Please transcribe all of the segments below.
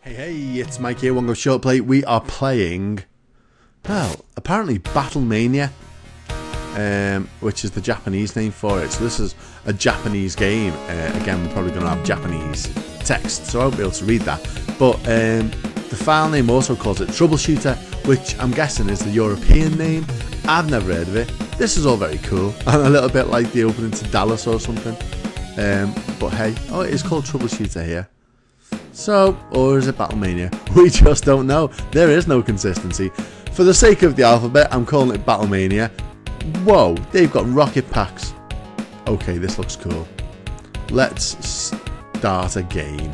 Hey, it's Mike here, one go ShortPlay. We are playing, well, apparently Battle Mania, which is the Japanese name for it. So this is a Japanese game. Again, we're probably going to have Japanese text, so I won't be able to read that. But the file name also calls it Troubleshooter, which I'm guessing is the European name. I've never heard of it. This is all very cool, and a little bit like the opening to Dallas or something. But hey, oh, it is called Troubleshooter here. So, or is it Battle Mania? We just don't know. There is no consistency. For the sake of the alphabet, I'm calling it Battle Mania. Whoa, they've got rocket packs. Okay, this looks cool. Let's start a game.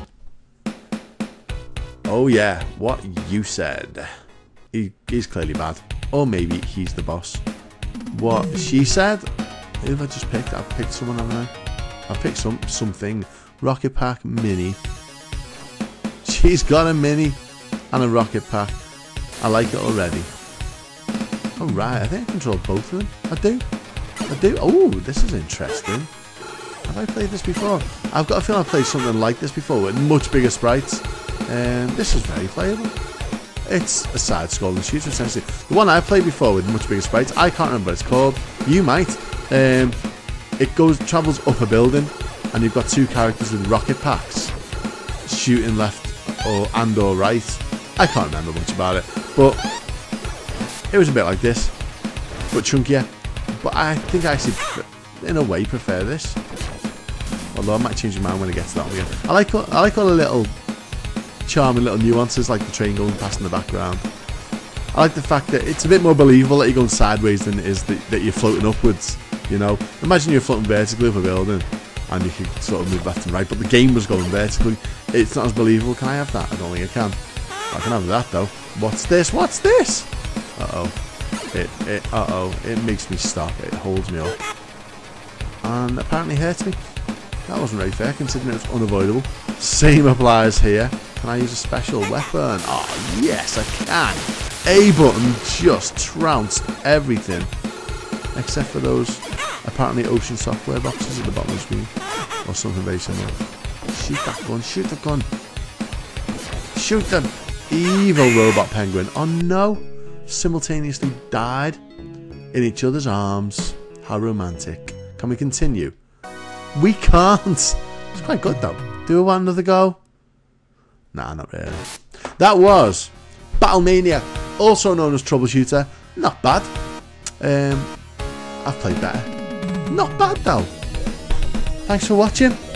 Oh yeah, what you said. He's clearly bad. Or maybe he's the boss. What she said? Who have I just picked? I've picked someone, haven't I? I've picked something. Rocket pack mini. She's got a mini and a rocket pack. I like it already. Alright, I think I control both of them. I do. Oh, this is interesting. Have I played this before? I've got a feeling I've played something like this before with much bigger sprites. This is very playable. It's a side-scrolling shooter, essentially. The one I played before with much bigger sprites, I can't remember what it's called. You might. It travels up a building, and you've got two characters with rocket packs shooting left or right. I can't remember much about it, but it was a bit like this, but chunkier. But I think I actually, in a way, prefer this. Although I might change my mind when I get to that one again. I like all the little charming little nuances, like the train going past in the background. I like the fact that it's a bit more believable that you're going sideways than it is that you're floating upwards. You know, imagine you're floating vertically up a building and you could sort of move left and right, but the game was going vertically. It's not as believable. Can I have that? I don't think I can. I can have that though. What's this? What's this? It makes me stop. It holds me up. And apparently hurts me. That wasn't very fair considering it's unavoidable. Same applies here. Can I use a special weapon? Oh yes, I can. A button just trounced everything. Except for those apparently ocean software boxes at the bottom of the screen. Or something very similar. Shoot that gun, shoot the gun. Shoot the evil robot penguin. Oh no. Simultaneously died in each other's arms. How romantic. Can we continue? We can't. It's quite good though. Do we want another go? Nah, not really. That was Battle Mania, also known as Troubleshooter. Not bad. I've played better. Not bad though. Thanks for watching.